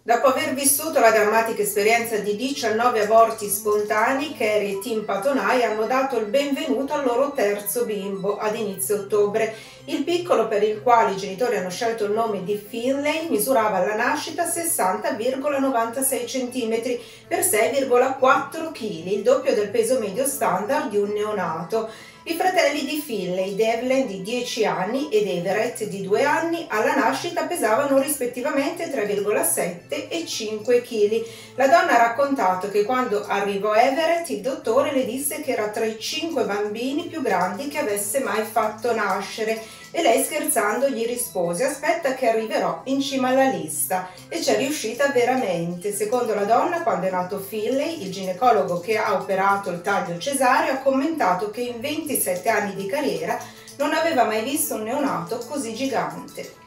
Dopo aver vissuto la drammatica esperienza di 19 aborti spontanei, Carrie e Tim Patonai hanno dato il benvenuto al loro terzo bimbo ad inizio ottobre. Il piccolo, per il quale i genitori hanno scelto il nome di Finlay, misurava alla nascita 60,96 cm per 6,4 kg, il doppio del peso medio standard di un neonato. I fratelli di Finlay, Devlin di 10 anni ed Everett di 2 anni, alla nascita pesavano rispettivamente 3,7 e 5 kg. La donna ha raccontato che quando arrivò Everett, il dottore le disse che era tra i 5 bambini più grandi che avesse mai fatto nascere e lei scherzando gli rispose: aspetta che arriverò in cima alla lista, e c'è riuscita veramente. Secondo la donna, quando è nato Finlay, il ginecologo che ha operato il taglio cesareo ha commentato che in 27 anni di carriera non aveva mai visto un neonato così gigante.